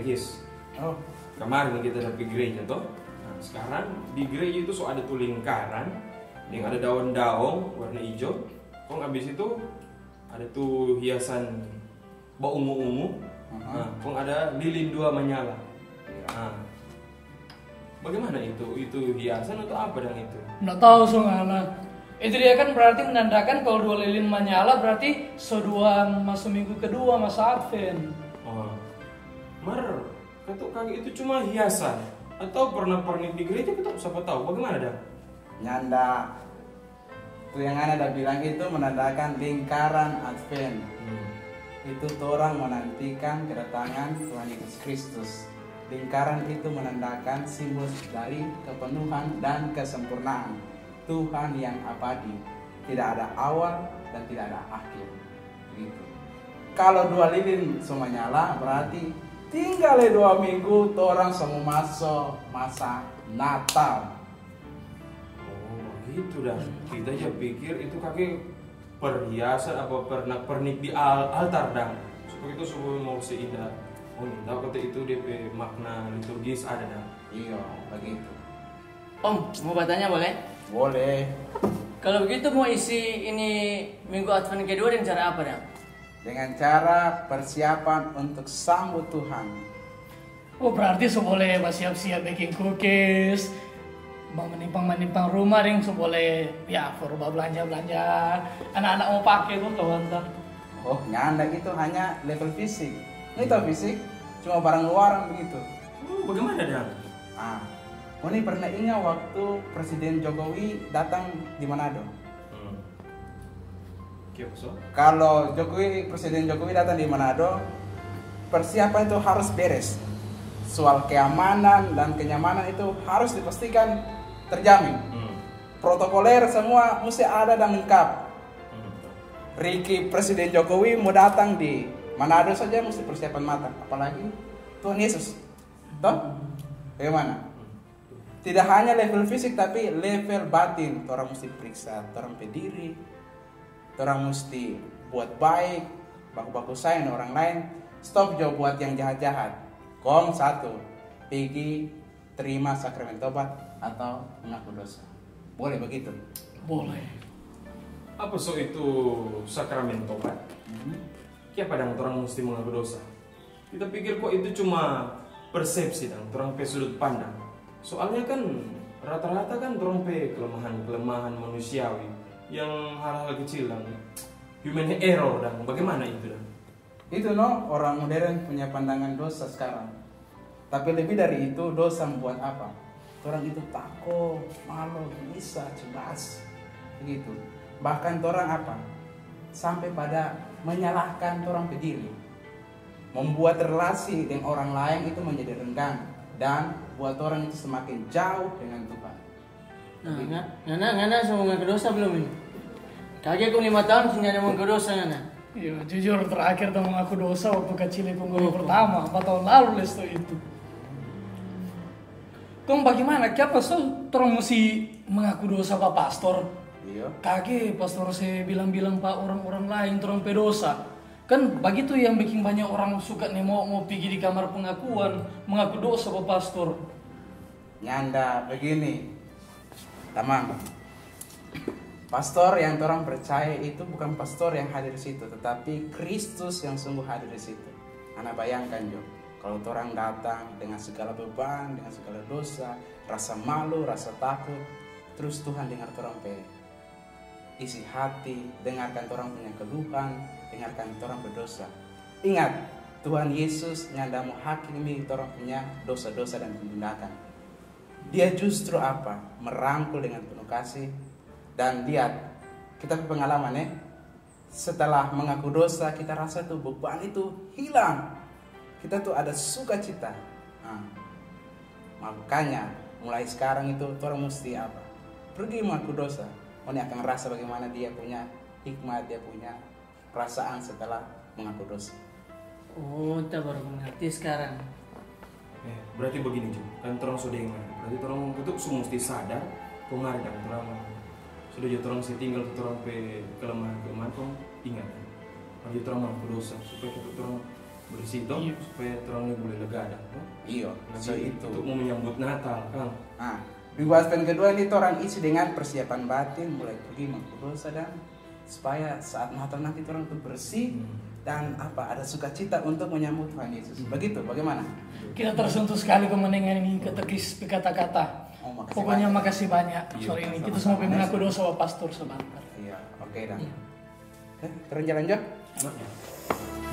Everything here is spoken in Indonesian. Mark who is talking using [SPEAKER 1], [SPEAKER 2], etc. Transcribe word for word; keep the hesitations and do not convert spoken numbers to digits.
[SPEAKER 1] katekis.
[SPEAKER 2] Oh,
[SPEAKER 1] Kemarin kita dapat gereja toh. Nah, sekarang di gereja itu so ada tuh lingkaran yang ada daun-daun warna hijau. Kok habis itu ada tuh hiasan bau ungu-ungu. Nah, kok ada lilin dua menyala. Nah, bagaimana itu? Itu hiasan atau apa dan itu?
[SPEAKER 3] Nggak tahu Sungana. Itu dia kan berarti menandakan kalau dua lilin menyala berarti seduan masuk minggu kedua masa Advent.
[SPEAKER 1] Oh, mer, ketuk kaki itu cuma hiasan atau pernah pernik di gereja kita siapa tahu bagaimana dah?
[SPEAKER 2] nyanda. Tuh yang ada bilang itu menandakan lingkaran Advent.
[SPEAKER 1] Hmm.
[SPEAKER 2] Itu orang menantikan kedatangan Tuhan Yesus Kristus. Lingkaran itu menandakan simbol dari kepenuhan dan kesempurnaan Tuhan yang abadi, tidak ada awal dan tidak ada akhir. Begitu. Kalau dua lilin semua nyala, berarti tinggal dua minggu orang semua masuk masa Natal.
[SPEAKER 1] Oh, gitu dah. Kita aja pikir itu kaki perhiasan apa pernak pernik di al altar dah. Supaya itu semua mau seindah. Oh, tahu kata itu D P makna liturgis ada dah.
[SPEAKER 2] Iya, begitu.
[SPEAKER 4] Om, mau bertanya boleh?
[SPEAKER 2] Boleh.
[SPEAKER 4] Kalau begitu mau isi ini minggu Advent kedua dengan cara apa dah?
[SPEAKER 2] Dengan cara persiapan untuk sambut Tuhan.
[SPEAKER 3] Oh berarti so boleh siap-siap bikin cookies, mau menimpang-menimpang rumah ring so boleh ya perubah belanja-belanja. Anak-anak mau pakai tuh kawan tak.
[SPEAKER 2] Oh, nyanda itu hanya level fisik. Ini tahu fisik, cuma barang luaran begitu.
[SPEAKER 1] Oh, bagaimana dah?
[SPEAKER 2] Ah, Oni pernah ingat waktu Presiden Jokowi datang di Manado.
[SPEAKER 1] Hmm. Kiyoso?
[SPEAKER 2] Kalau Jokowi, Presiden Jokowi datang di Manado, persiapan itu harus beres. Soal keamanan dan kenyamanan itu harus dipastikan terjamin.
[SPEAKER 1] Hmm.
[SPEAKER 2] Protokoler semua mesti ada dan lengkap.
[SPEAKER 1] Hmm.
[SPEAKER 2] Ricky Presiden Jokowi mau datang di Manado saja mesti persiapan matang, apalagi Tuhan Yesus. Toh? Bagaimana? Tidak hanya level fisik tapi level batin. Orang mesti periksa, orang pediri, orang mesti buat baik, baku-baku sayang orang lain. Stop jauh buat yang jahat-jahat. Kom satu, pergi terima sakramen tobat atau mengaku dosa. Boleh begitu?
[SPEAKER 3] Boleh.
[SPEAKER 1] Apa so itu sakramen tobat?
[SPEAKER 2] Hmm.
[SPEAKER 1] Kiapa dang orang mesti mengaku dosa? Kita pikir kok itu cuma persepsi dang, orang pe sudut pandang. Soalnya kan rata-rata kan orang pe kelemahan-kelemahan manusiawi yang hal-hal kecil dang, human error dang. Bagaimana itu dang?
[SPEAKER 2] Itu no, orang modern punya pandangan dosa sekarang. Tapi lebih dari itu, dosa membuat apa? Orang itu takut, malu, bisa, cemas, begitu. Bahkan orang apa? Sampai pada menyalahkan orang pediri, membuat relasi dengan orang lain itu menjadi renggang dan buat orang itu semakin jauh dengan Tuhan.
[SPEAKER 4] Nah, ngana, ngana, ngana semua mengaku dosa belum ini? Kakek aku lima tahun sih nyana mengaku dosa ngana.
[SPEAKER 3] Iya jujur terakhir tuh mengaku dosa waktu kecil itu gue pertama empat tahun lalu les tuh itu. Kong bagaimana? Kenapa so orang mesti mengaku dosa pak pastor?
[SPEAKER 2] Iya.
[SPEAKER 3] Kaki pastor saya bilang-bilang pak orang-orang lain orang pedosa. Kan begitu yang bikin banyak orang suka nih mau mau pergi di kamar pengakuan mengaku dosa pak pastor.
[SPEAKER 2] Nyanda begini, tamang. Pastor yang orang percaya itu bukan pastor yang hadir di situ, tetapi Kristus yang sungguh hadir di situ. Anak bayangkan Jo, kalau orang datang dengan segala beban, dengan segala dosa, rasa malu, rasa takut, terus Tuhan dengar orang pe isi hati, dengarkan orang punya keluhan, dengarkan orang berdosa. Ingat, Tuhan Yesus nyanda mau hakimi orang punya dosa-dosa dan tindakan. Dia justru apa? Merangkul dengan penuh kasih. Dan lihat, kita pengalaman ya, setelah mengaku dosa, kita rasa tuh beban itu hilang. Kita tuh ada sukacita. Nah, makanya mulai sekarang itu orang mesti apa? Pergi mengaku dosa. Orang akan rasa bagaimana dia punya hikmat, dia punya perasaan setelah mengaku dosa.
[SPEAKER 4] Oh, kita baru mengerti sekarang.
[SPEAKER 1] Eh, berarti begini Jo, kan orang sudah ingat. Berarti orang itu semua mesti sadar, pengaruh dan orang sudah jadi orang sih tinggal kita orang pe kelemahan kelemahan kong ingat. Kalau jadi orang mengaku dosa supaya kita orang bersih toh
[SPEAKER 3] Iya.
[SPEAKER 1] supaya terangnya boleh lega dah. Toh.
[SPEAKER 2] Iya, so
[SPEAKER 1] Lagi
[SPEAKER 2] itu.
[SPEAKER 1] untuk mau menyambut Natal, Kang.
[SPEAKER 2] Nah, minggu Advent kedua ini orang isi dengan persiapan batin, mulai pergi mengkudus dan supaya saat Natal nanti orang tuh bersih
[SPEAKER 1] Hmm.
[SPEAKER 2] dan apa ada sukacita untuk menyambut Tuhan Yesus. Begitu, bagaimana?
[SPEAKER 3] Kita tersentuh sekali kemenangan ini ketekis kata-kata.
[SPEAKER 2] Oh, makasih
[SPEAKER 3] Pokoknya
[SPEAKER 2] banyak.
[SPEAKER 3] makasih banyak
[SPEAKER 1] Iya,
[SPEAKER 3] sore ini. Kita
[SPEAKER 2] sama-sama.
[SPEAKER 3] semua pengen aku doa sama pastor sebentar.
[SPEAKER 2] Iya, oke dah.
[SPEAKER 3] Iya.
[SPEAKER 2] Eh, terus jalan Jok?
[SPEAKER 1] Nah, ya.